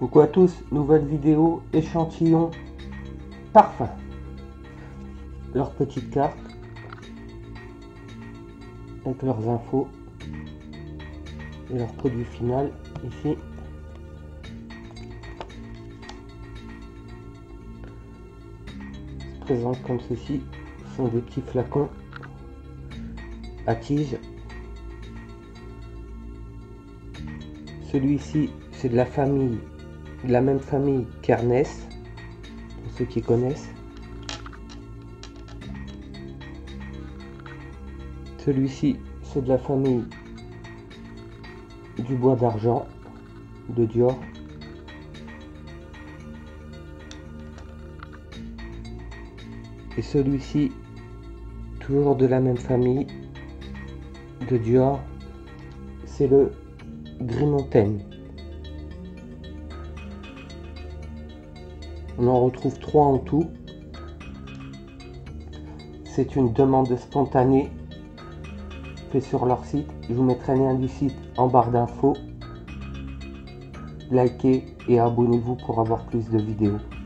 Coucou à tous, nouvelle vidéo échantillon parfum. Leur petite carte avec leurs infos et leur produit final ici. Se présente comme ceci. Ce sont des petits flacons à tige. Celui-ci c'est de la famille, de la même famille qu'Ernest, pour ceux qui connaissent. Celui-ci c'est de la famille du bois d'argent de Dior. Et celui-ci toujours de la même famille de Dior, c'est le Gris Mountain. On en retrouve 3 en tout. C'est une demande spontanée faite sur leur site. Je vous mettrai le lien du site en barre d'infos. Likez et abonnez-vous pour avoir plus de vidéos.